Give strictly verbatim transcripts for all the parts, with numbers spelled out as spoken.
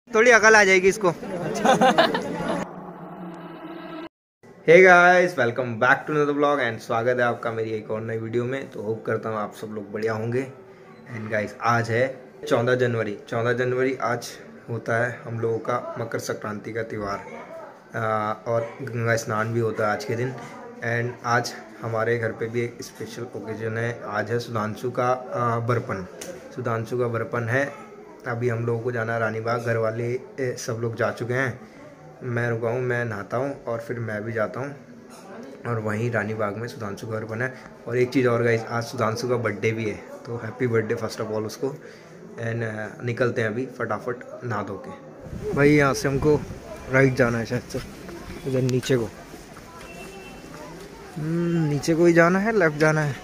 थोड़ी अकल आ जाएगी इसको। Hey guys, welcome back to another blog and स्वागत है आपका मेरी एक और नई वीडियो में। तो होप करता हूँ आप सब लोग बढ़िया होंगे। एंड गाइस, आज है चौदह जनवरी। चौदह जनवरी आज होता है हम लोगों का मकर संक्रांति का त्यौहार और गंगा स्नान भी होता है आज के दिन। एंड आज हमारे घर पे भी एक स्पेशल ओकेजन है। आज है सुधांशु का बरपन। सुधांशु का बरपन है। अभी हम लोगों को जाना है रानी बाग। घर वाले सब लोग जा चुके हैं, मैं रुका हूँ, मैं नहाता हूँ और फिर मैं भी जाता हूँ और वहीं रानी बाग में सुधांशु का बरपन है। और एक चीज़ और गाइस, आज सुधांशु का बर्थडे भी है, तो happy birthday first of all उसको। एंड निकलते हैं अभी फटाफट नहा धो के। भाई यहाँ से हमको राइट जाना है शायद से, इधर नीचे को नीचे को ही जाना है, लेफ्ट जाना है।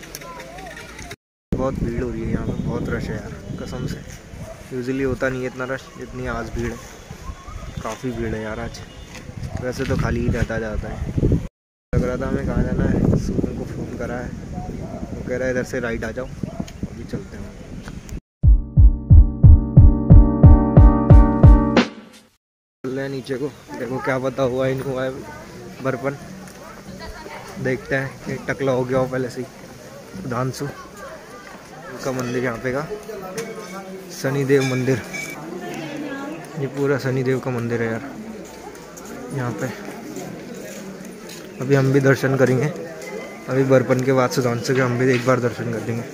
बहुत भीड़ हो रही है यहाँ पे, बहुत रश है यार कसम से। यूजुअली होता नहीं है इतना रश जितनी आज भीड़ है। काफ़ी भीड़ है यार आज। वैसे तो खाली ही रहता जाता है। लग रहा था हमें कहाँ जाना है, सुकून को फ़ोन करा है, वो कह रहा है इधर से राइट आ जाओ, अभी चलते हैं। चल रहे हैं नीचे को, देखो क्या पता हुआ इनको हुआ है बरपन। देखते हैं कि टकला हो गया हो पहले से ही। सुधांशु का मंदिर यहाँ पे का शनिदेव मंदिर, ये पूरा शनिदेव का मंदिर है यार यहाँ पे। अभी हम भी दर्शन करेंगे। अभी बरपन के बाद सुधांशु के हम भी एक बार दर्शन कर देंगे।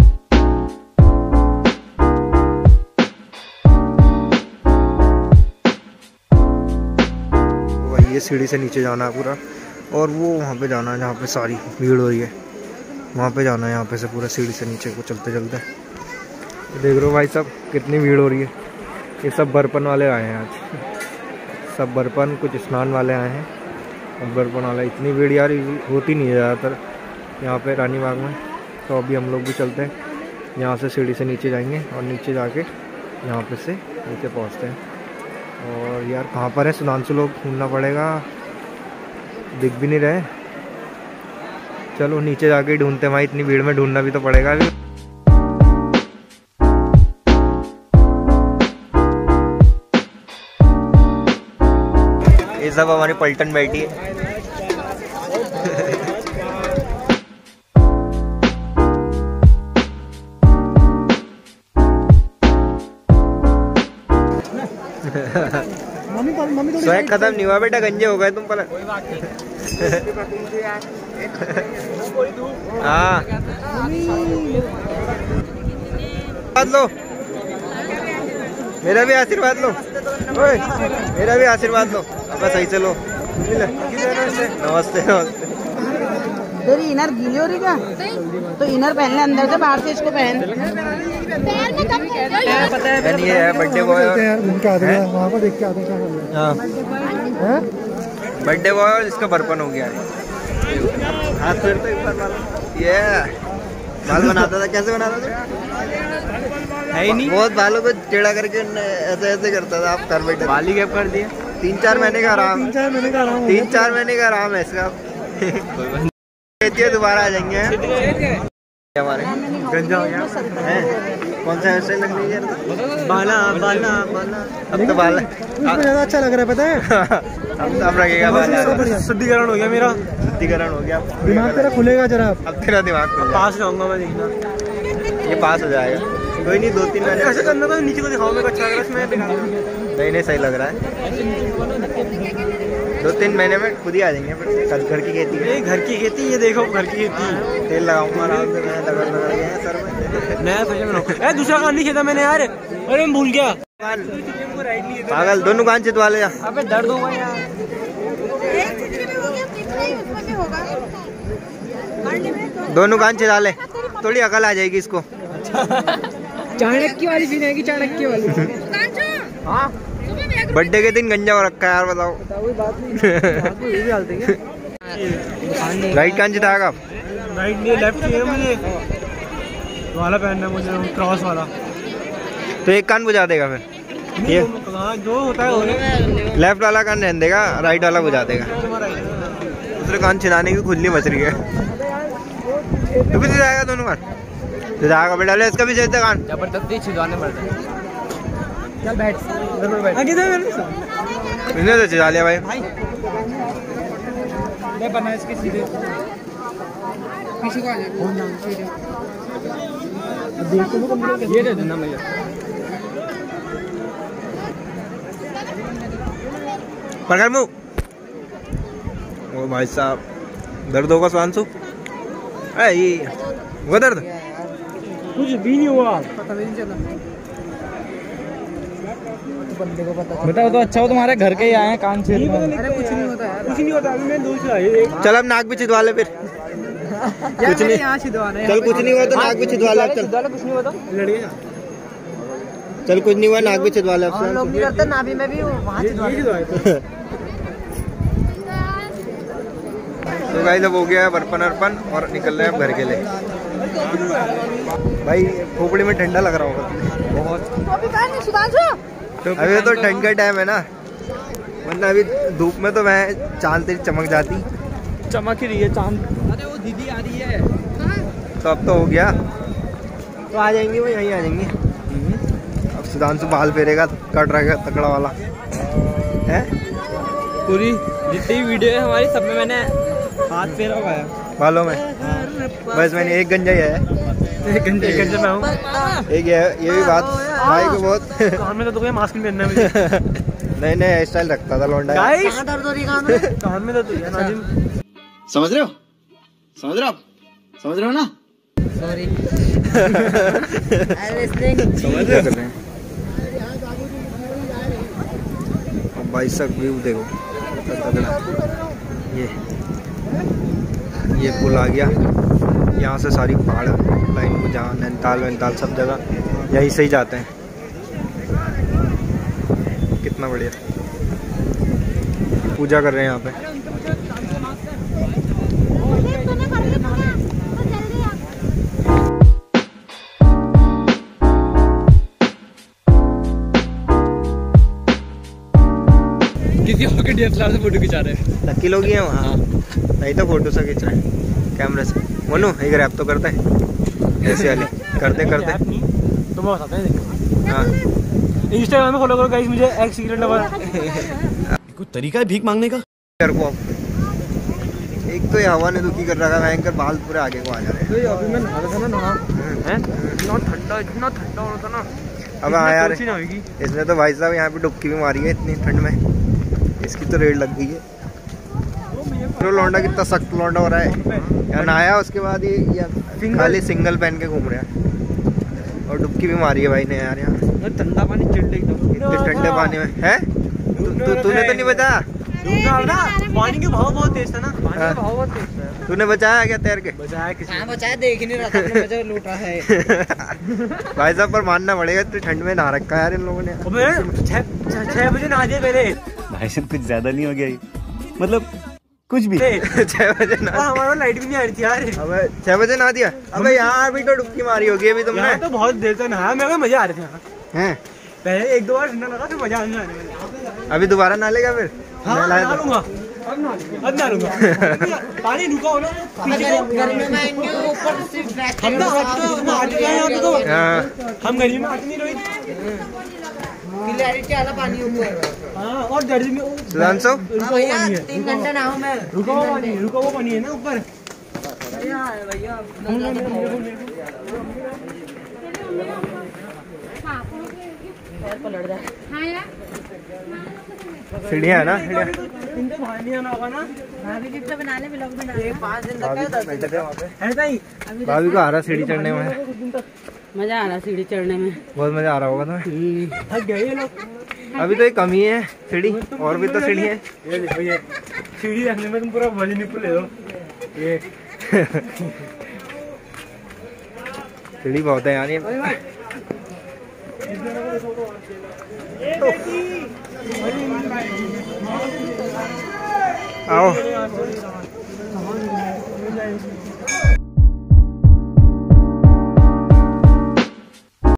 वही ये सीढ़ी से नीचे जाना है पूरा, और वो वहाँ पे जाना है जहाँ पे सारी भीड़ हो रही है, वहाँ पे जाना है। यहाँ पे से पूरा सीढ़ी से नीचे को चलते चलते देख रहे हो भाई साहब कितनी भीड़ हो रही है। ये सब बरपन वाले आए हैं आज, सब बरपन, कुछ स्नान वाले आए हैं और बरपन वाला। इतनी भीड़ यार होती नहीं है ज़्यादातर यहाँ पे रानी बाग में। तो अभी हम लोग भी चलते हैं, यहाँ से सीढ़ी से नीचे जाएंगे और नीचे जाके यहाँ पे से नीचे पहुँचते हैं। और यार कहाँ पर है सुधांशु, लोग ढूंढना पड़ेगा, दिख भी नहीं रहे। चलो नीचे जाके ढूंढते हैं भाई, इतनी भीड़ में ढूंढना भी तो पड़ेगा अभी। ये सब हमारी पलटन बैठी है। स्वयं खत्म नहीं हुआ बेटा, गंजे हो गए तुम पलट। हाँ लो, मेरा भी आशीर्वाद लो, ओए मेरा भी आशीर्वाद लो। अब सही से लो। नमस्ते नमस्ते। तेरी इनर गीली हो रही क्या? तो इनर पहन ले अंदर से, बाहर से इसको पहन। ये है बर्थडे बॉय, वहाँ पर देख के आते हैं। बर्थडे बॉय और इसका बरपन हो गया है। हाथ फिर तो एक बार ये बाल बनाता था, कैसे बनाता था? है ही नहीं, बहुत बालों को टेढ़ा करके ऐसे ऐसे करता था। आप कर बैठे, बाल ही गैप कर दिए। तीन चार महीने का आराम, तीन चार महीने का आराम तीन चार महीने का आराम है इसका। कहती है दोबारा आ जाएंगे हमारे। गंजा हो गया है। कौन सा ऐसे लग रही है? बाला बाला बाला। अब तो बाला ज़्यादा अच्छा लग रहा है, पता है। अब अब लगेगा बाला। शुद्धिकरण हो गया मेरा, शुद्धिकरण हो गया। दिमाग तेरा खुलेगा जरा। अब तेरा दिमाग खुल पास जाऊंगा मैं, देखना ये पास हो जाएगा। कोई नहीं, दो तीन महीने ऐसे करना तो नीचे को दिखाओ, मेरे को अच्छा लग रहा है। नहीं नहीं, सही लग रहा है। दो तीन महीने में खुद ही आ जाएंगे। कल घर की खेती है, घर की खेती, ये देखो घर की खेती। तेल लगाऊंगा आराम से, मैं रगड़ रगड़ गया सर में। नया फैशन है। दूसरा कान नहीं खेता मैंने यार, अरे मैं भूल गया। पागल, दोनों कान चितवा ले। अबे दर्द होगा यार। दोनों कान चिता ले, थोड़ी अकल आ जाएगी इसको। चाणक्य वाली सीन है कि चाणक्य वाली? हाँ, बर्थडे के दिन गंजा हो रखा है यार, बताओ। राइट कान चिताएगा आप? राइट नहीं, लेफ्ट चाहिए मुझे। वाला पहनना है मुझे, क्रॉस वाला। तो एक कान बुझा देगा फिर ये? जो होता है लेफ्ट वाला कान रहने देगा, राइट वाला बुझा देगा। दूसरे कान छिदाने की खुजली मच रही है। तो भी जाएगा दोनों कान? जाएगा बेटा, ले इसका भी सही कान। जबरदस्ती छिदवाने पड़ते हैं। चल बैठ इन्हें तो चला लिया भाई। मैं बना इसके सीधे किसी को आ जाए ये दे देना भैया। पकड़ मुँह। ओ भाई साहब दर्द होगा सुधांशु? अरे ये वो दर्द कुछ भी नहीं हुआ, पता भी नहीं चला। बंदे को पता बेटा वो तो अच्छा हो तुम्हारे घर के ही आए हैं कान से। अरे कुछ नहीं होता यार, कुछ नहीं होता। अभी मैं दूसरा चल अब नाक भी छिदवा ले फिर। कुछ नहीं यहाँ छिदवाना है। चल कुछ नहीं हुआ तो नाक भी छिदवा ले। चल कुछ नहीं होता लड़के चल कुछ नहीं हुआ नाक भी छिदवा ले। हम लोग नहीं करते, नाभि में भी वहाँ छिदवा। तो गाइस अब हो गया है बर्पन अर्पन और निकल रहे हैं अब घर के लिए। भाई खोपड़ी में ठंडा लग रहा होगा बहुत। तो अभी तो ठंड का टाइम है ना, वरना अभी धूप में तो मैं चांद तेरी चमक जाती। चमक ही रही है चांद। अरे वो दीदी आ रही है। तो अब तो हो गया, तो आ जाएंगे वो यहीं आ जाएंगे। अब सुधांशु बाल फेरेगा, कट रहेगा तकड़ा वाला है। पूरी जितनी वीडियो है हमारी सब में मैंने हाथ फेरा हुआ है बालों में। बस मैंने एक गंजा ही है, एक घंटे एक घंटे में हूँ। एक ये ये भी बात भाई को बहुत कान में तो मास्क नहीं पहनना है मुझे। नए नए हेयर स्टाइल रखता था लौंडा। कहाँ दर्द हो रही कान में? कान में तो नाजिम समझ रहे हो समझ रहे हो आप समझ रहे हो ना। सॉरी समझ रहे हैं। भाई साहब व्यू देखो तगड़ा। ये ये पुल आ गया, यहाँ से सारी पहाड़ लाइन को जहाँ नैनीताल वैनीताल सब जगह यहीं से ही जाते हैं। कितना बढ़िया पूजा कर रहे हैं यहाँ पे। किसी और के डीएसएलआर से फोटो खिंचा रहे हैं। लकी लोग ही हैं वहाँ, नहीं तो फोटो से खींच रहे हैं कैमरे से। मोनू एक रैप तो करते हैं ऐसे वाली करते करते तो मैं बताता हूँ। हाँ इंस्टाग्राम में फॉलो करो गाइस मुझे एक्स सीक्रेट लवर। कोई तरीका है भीख मांगने का। यार को एक तो ये हवा ने दुखी कर रखा है, भयंकर बाल पूरे आगे को आ जा रहे हैं। अभी मैं नहा रहा था ना नहा हैं, इतना ठंडा इतना ठंडा हो रहा था ना। अब हाँ यार इसने तो भाई साहब यहाँ पे डुबकी भी मारी है इतनी ठंड में, इसकी तो रेड लग गई है। तो लौंडा कितना सख्त लौंडा हो रहा है यार, नहाया उसके बाद ये खाली सिंगल पहन के घूम रहा है और डुबकी भी मारी है भाई ने यार। यहाँ ठंडा पानी चिल्ड एकदम इतने ठंडे पानी में है। तूने तो नहीं बचाया? पानी के भाव बहुत तेज था ना, पानी का भाव बहुत तेज था। तूने बचाया क्या तैर के? बचाया किसी कहाँ बचाया, देख ही नहीं रहा था, अपने मजे लूट रहा है। भाई साहब पर मानना पड़ेगा इतनी ठंड में नहा रखा है यार इन लोगों ने। छह बजे नहा दिए पहले। भाई साहब कुछ ज्यादा नहीं हो गया, मतलब कुछ भी। छह बजे नहा, हमारा लाइट भी नहीं आ रही थी यार। अबे छह बजे नहा दिया? अबे यहाँ भी तो डुबकी मारी होगी अभी तुमने। तो बहुत देर तक नहाया, मेरे को मजा आ रहे थे यहाँ। हैं पहले एक दो बार ठंडा लगा फिर मजा आने लगा। अभी दोबारा नहा लेगा फिर? हाँ नहा लूंगा, अब नहा अब नहा लूंगा। पानी रुका हो ना गर्मी में आएंगे ऊपर से हम ना आते हैं यहाँ पे तो। हाँ हम गर्मी में आते नहीं रोहित। क्लैरिटी वाला पानी ऊपर। हाँ और गर्मी में सुधांशु रुका हुआ पानी है, तीन घंटे नहाऊं मैं। रुका हुआ पानी रुका हुआ पानी है ना ऊपर। सीढ़ियाँ है ना, सीढ़ियाँ। पाँच दिन तक भाभी को आ रहा सीढ़ी चढ़ने में, मजा आ रहा सीढ़ी चढ़ने में, बहुत मजा आ रहा होगा तुम्हें। थक गए ये लोग। अभी तो एक कमी है सीढ़ी, और भी तो सीढ़ी है। ये देखो ये सीढ़ी रखने में तुम पूरा वजन ही ले लो। ये सीढ़ी बहुत है यार ये। आओ